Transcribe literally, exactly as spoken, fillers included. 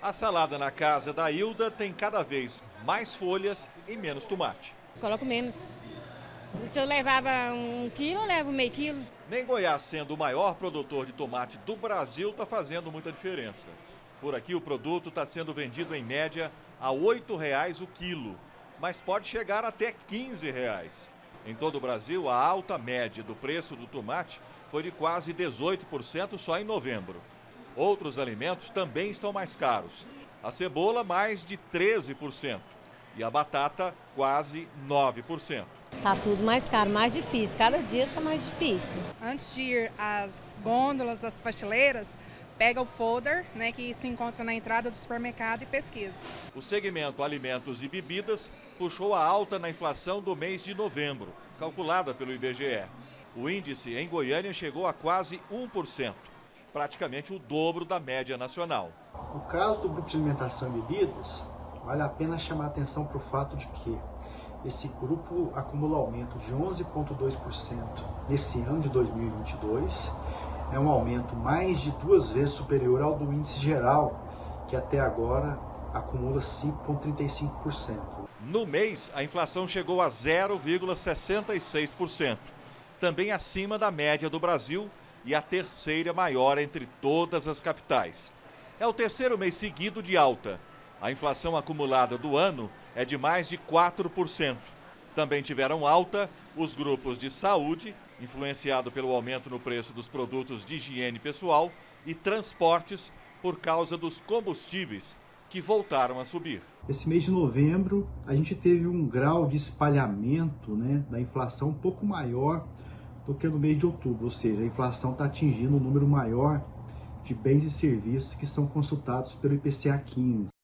A salada na casa da Hilda tem cada vez mais folhas e menos tomate. Coloco menos. Se eu levava um quilo, eu levo meio quilo. Nem Goiás, sendo o maior produtor de tomate do Brasil, está fazendo muita diferença. Por aqui o produto está sendo vendido em média a oito reais o quilo, mas pode chegar até quinze reais. Em todo o Brasil, a alta média do preço do tomate foi de quase dezoito por cento só em novembro. Outros alimentos também estão mais caros. A cebola, mais de treze por cento. E a batata, quase nove por cento. Tá tudo mais caro, mais difícil. Cada dia tá mais difícil. Antes de ir às gôndolas, às prateleiras, pega o folder, né, que se encontra na entrada do supermercado e pesquisa. O segmento alimentos e bebidas puxou a alta na inflação do mês de novembro, calculada pelo I B G E. O índice em Goiânia chegou a quase um por cento. Praticamente o dobro da média nacional. No caso do grupo de alimentação e bebidas, vale a pena chamar a atenção para o fato de que esse grupo acumula aumento de onze vírgula dois por cento nesse ano de dois mil e vinte e dois. É um aumento mais de duas vezes superior ao do índice geral, que até agora acumula cinco vírgula trinta e cinco por cento. No mês, a inflação chegou a zero vírgula sessenta e seis por cento, também acima da média do Brasil, e a terceira maior entre todas as capitais. É o terceiro mês seguido de alta. A inflação acumulada do ano é de mais de quatro por cento. Também tiveram alta os grupos de saúde, influenciado pelo aumento no preço dos produtos de higiene pessoal, e transportes por causa dos combustíveis, que voltaram a subir. Esse mês de novembro, a gente teve um grau de espalhamento, né, da inflação um pouco maior do que no mês de outubro, ou seja, a inflação está atingindo um número maior de bens e serviços que são consultados pelo I P C A quinze.